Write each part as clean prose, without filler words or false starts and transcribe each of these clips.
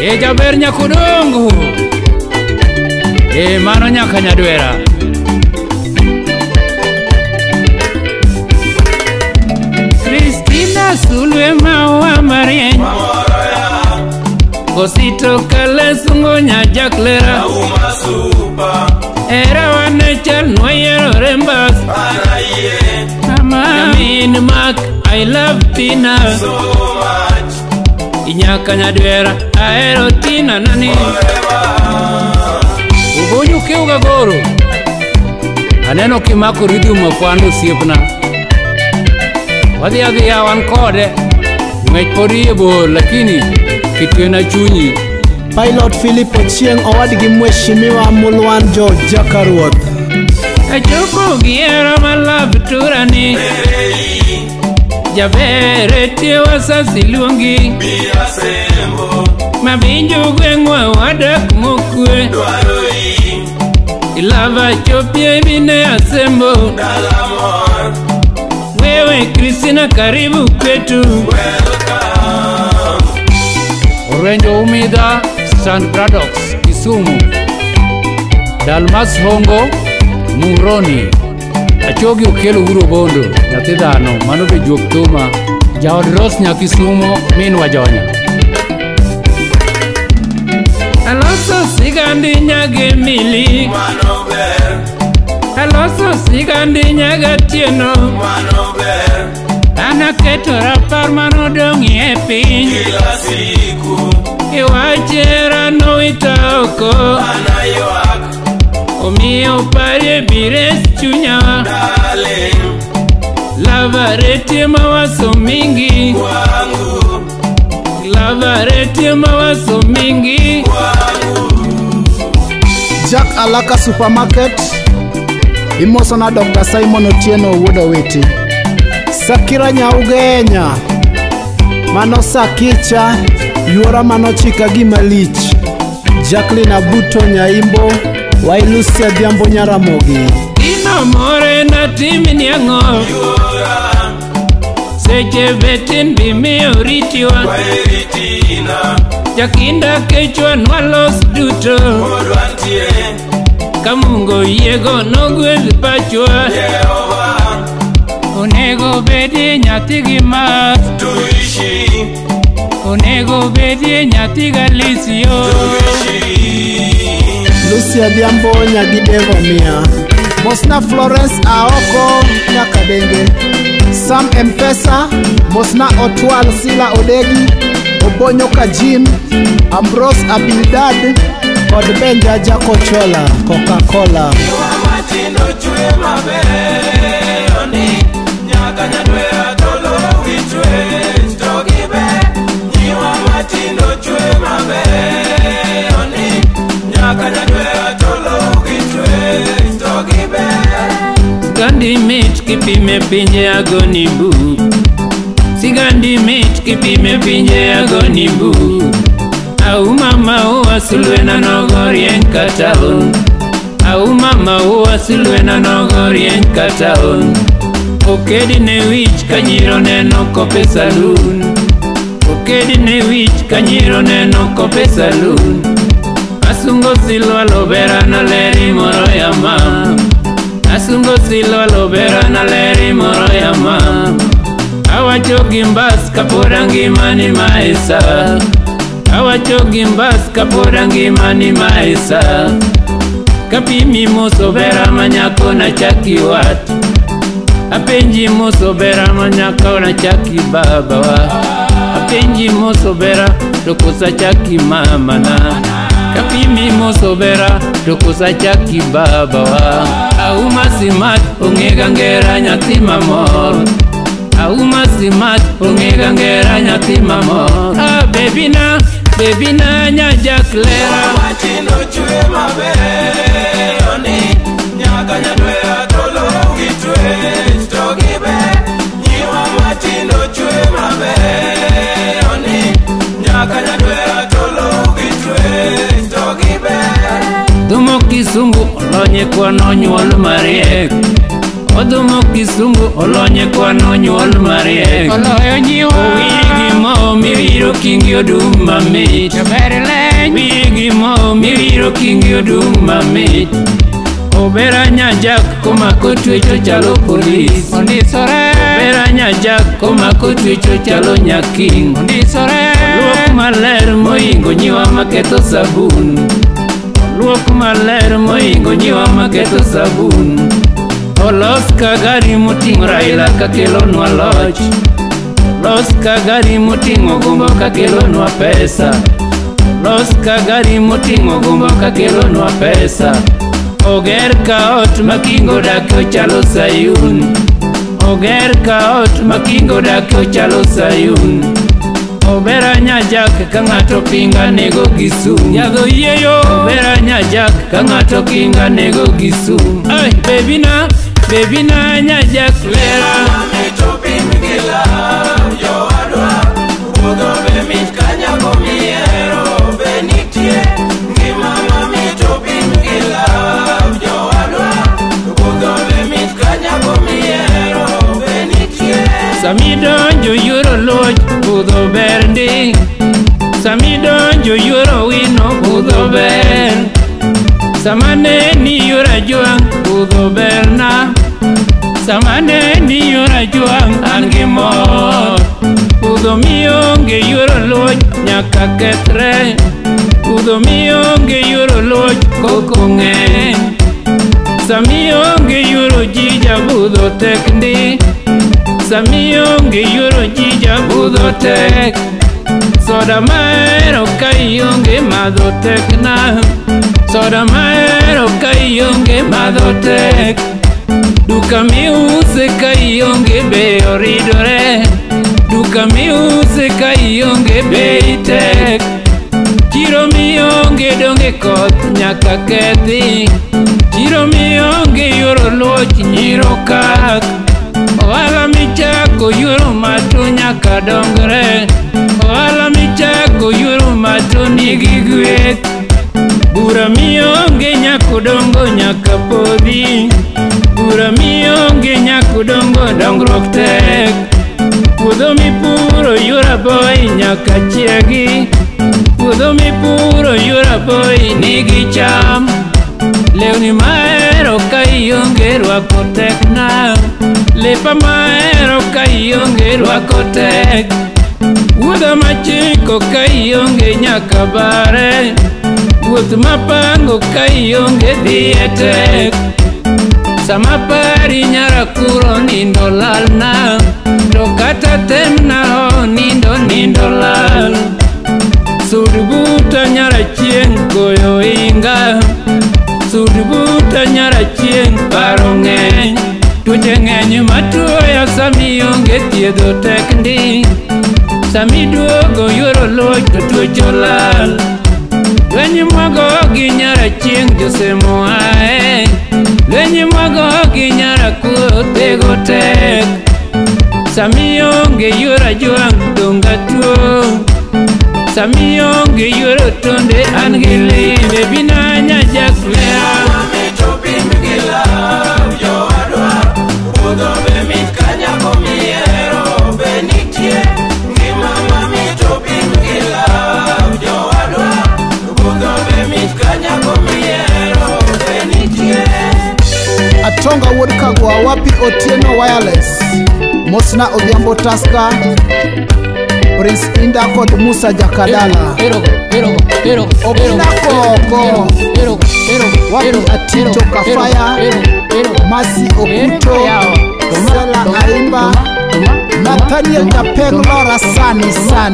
jaber nyakudongo mano nyaka Nyadwera. Kristina Sulwe mawa marieny Kosito kale sungo nyajaklera era wane chal nwayero rembas Amin Mark, I love Tina so much Inyaka Nyadwera, aero Tina nani Ubonyo kiuga goro Aneno kimako ridhu mafwano siepna Wadhi awan kode Ng'ech podi ebo lakini kitwena chunyi Pilot Philip Ochieng owadgi Mheshimiwa Mulwan George Jakaruoth Achoko giera malab turani Jabere tie wasasi luongi Mabinjo gweng'wa wadak mokwe Ilava chopie bine asembo Wewe Kristina karibu kwetu Orenjo Umida St. Braddock's Kisumu Dalmas Hongo Muroni Achogi okelo uro bondo nyathi dhano mano be juok tuma jaod Ros Nyakisumo min wajonya Aloso sigandi nyage mili mano ber Aloso sigandi nyaga tieno mano ber Anaketo rapar mano dongi e piny kila siku Iwachera no itaoko Anayuak Omiyo pari bires chunya Darling Lavarete mawaso mingi Wangu Lavarete mawaso mingi Wangu Jack Alaka Supermarket Imosona Dr. Simon Otieno Wodowiti Sakira Nyaugenya Mano Sakicha Yuora mano chika gimalich Jacqueline Abuto Nyaimbo Wailusia Diambo Nyaramogi Ino more na timi niango Yuora Seche betin bimi oritiwa Wairitina Jakinda kechwa nwalos duto Odwantie Kamungo yego nogwezi pachwa Yehova Onego bedi nyati gimas Tuishi Onego bedi nyati galisio Tuishi Lucia Diambo Nyagidevo Mia Mosna Florence Aoko Nyakadenge Sam Mpesa Mosna Otwal Sila Odegi Obonyo Kajim Ambrose Abildad Kod Benja Jakochola Coca-Cola Matino chwe mabeoni Nyaka Nyadwera tolo wichwe Stogibe Nyiwa matino chwe mabeoni Nyaka Nyadwera tolo wichwe Stogibe Sigandi mit kipime pinje agoni bu Sigandi mit kipime pinje agoni bu Au mama uwa sulwena nogorien kataon Au mama uwa sulwena nogorien kataon Okedi ne wich kanyiro neno kope saloon Okedi ne wich kanyiro neno kope saloon Asungo silwa lobera na leri moro ya mam Asungo silwa lobera na leri moro ya mam Awacho gimbas kapora ngimani maesa Awacho gimbas kapora ngimani maesa Kapimi musobera manyako na chaki watu Apenji musobera manyako na chaki baba wa Apenji musobera tokusa chaki mama na Kapimi musobera tokusa chaki baba wa Auma simat ungega ngera nyati mamor Auma simat ungega ngera nyati mamor baby na nyajaklera Matino chwe mabeoni Nyaka Nyadwera tolo wichwe Stogibe Nyiwa matino chwe mabeoni Nyaka Nyadwera tolo wichwe Stogibe Dhumo kisungu lonye kwa nonyuol mariek Odhumo Kisumu olonye kwano nyuol mariek. Oloyo nyiwa Wigi mo miwiro kingi odum mamit. Ber leny Wigi mo miwiro kingi odum mamit. Obera nyajak komako twecho chalo polis. Ondisore Obera nyajak komako twecho chalo nyaking. Ondisore Luok maler moingo nyiwa maketho sabun. Luok maler moingo nyiwa maketho sabun. Olos ka gari moting'o Raila kakelonwa loch. Los ka gari moting'o gombo kakelonwa pesa. Los ka gari moting'o gombo kakelonwa pesa. Oger ka ot makingo dak ochalo Sayun. Oger ka ot makingo dak ochalo Sayun. Obera nyajak ka ng'ato pinga nego Kisumu. Yadho yeyo obera nyajak ka ng'ato kinga nego Kisumu. Ay baby na nyajak lera. Mami to pim gila yo adwa. Ugo be mit kanya komiero be nitie. Ngima mami to pim gila yo adwa. Ugo be mit kanya komiero be nitie. Sami donjo yuro loj budho ber ndi. Sami donjo yuro wino budho ber. Samane ni yura juang budho ber na. Samane ni yura juang an gi mor. Budho mionge yuro loj nyaka kethre. Budho mionge yuro loj koko ng'eny. Samionge yuro jija budho tek ndi. Samionge yuro jija budho tek. Soda maero ka ionge madho tek na. Soda maero ka ionge madho tek. Duka miuse ka ionge be oridore. Duka miuse ka ionge be tek. Chiro mionge donge koth nyaka kethi. Chiro mionge yuro loch nyiro kak. Ohala michako yuro mato nyaka dongre. Ohala michako yuro mato nigi gweth. Bura mionge nyako dongo nyaka podhi. Bura mionge nyako dongo dongruok tek. Puodho mipuro yura boy nyaka chiegi. Puodho mipuro yura boy nigi cham. Lewni maero ka ionge rwako tek na. Lepa maero ka ionge rwako tek. Wuodho machiko ka ionge nyaka bare. Wuoth mapango ka ionge dhiye tek. Sama pari nyara kuro nindo lal na. To kata tem na ho nindo lal. Sud buta nyara chieng goyo inga. Sud buta nyara chieng paro ng'eny. Tuoche ng'eny matuoya sami onge thiedho tek ndi. Sami duogo yoro loch to tuoche olal. Lwenye mwago gi nyara chieng josemo ae. Lwenye mwago gi nyara kuotego tek. Sami onge yora juang donga tuo. Sami onge yoro tonde an gi li. Baby na nyajak lera. Mami to pim gila yo adwa. Ugo be mit kanya komiero be nitie. Ngima mami to pim gila yo adwa. Ugo be mit kanya komiero be nitie. Atonga wuod Kagwa wapi Otieno Wireless. Mosna Odhiambo Taska. Prince Inda kod Musa Jakadala. Obina Koko. Wapi Atito Kafaya. Masi Okuto. Sela Aimba. Nathaniel Japeng Lora Sani.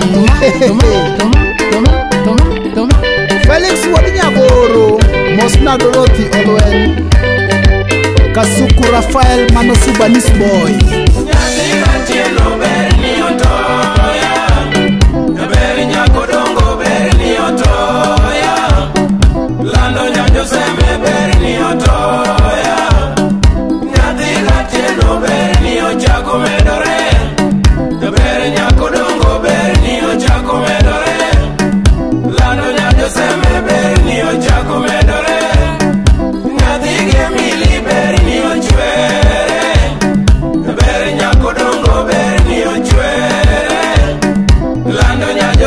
Felix Wadinyagoro. Mosna Dorothy Olwen. Kasuku Rafael Manosuba Nisboy. Nyasira tielo ber ni otoya. Ber nyako dongo ber ni otoya. Lando nyanjo seme ber ni otoya. Nyasira tielo ber ni ochako medore. Ber nyako dongo ber ni ochako medore. Lando nyanjo seme ber ni ochako medore. Nyathige mili ber ni ochwere.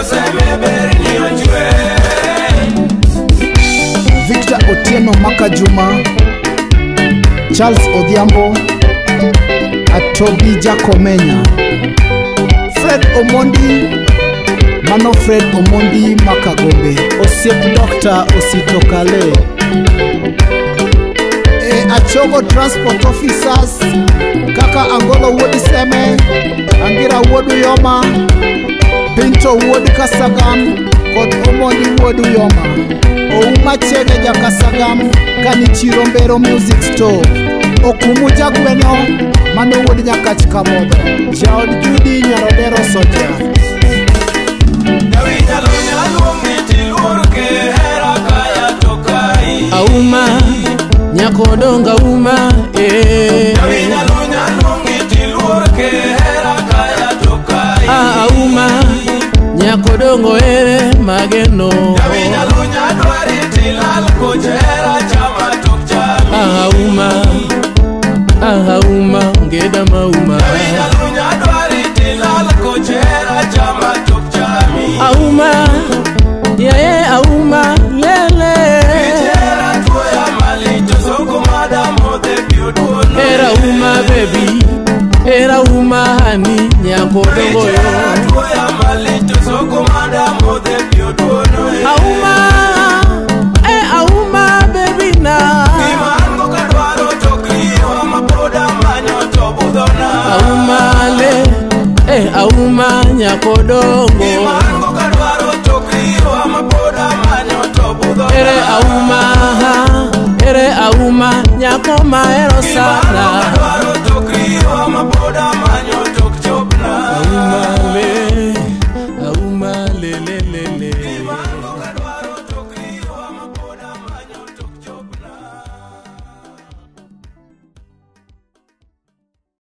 Joseme Berni Ochwe Victor Otieno Maka Juma, Charles Odhiambo, Atobi Jakomenya, Fred Omondi, Mano Fred Omondi Makagombe, Osiep Dr. Ositokale, Achogo Transport Officers, Kaka Angolo Wodi Seme, Angira Wodu Yoma, Pinto Wodi Kasagam, Kod Omondi Wodu Yoma, Ouma Chege Jakasagam, Kanichiro Mbero Music Store, Okumu Jagweno, Mano Wodi Nyakach Kamodo, Jaod Judy Nyarodero Soja. Dawida Lunya Lumiti Lurke Hera Kaya Tokai Auma Nyakodonga Uma Dawida Lunya Lumiti Lurke Hera Kaya Tokai Auma Nyakodongo ere mageno Dawida Lunya Dwariti Lal Kujera Chama Tukchami Auma Ngeda Mauma Dawida Lunya Dwariti Lal Kujera Chama Tukchami Auma Yae Auma Lele Kujera Tuya Malito Sokumada Mode Beautiful Era Uma baby Era Uma hani Nyakodongo yo Tuya Malito Sokumada Mode Beautiful Auma Auma baby na Imango Kadwaro Tokriwa Mapoda Manyo Tobudona Auma le Auma Nyakodongo Imango Kadwaro Tokriwa Mapoda Manyo Tobudona Ere Auma Nyakoma ero sana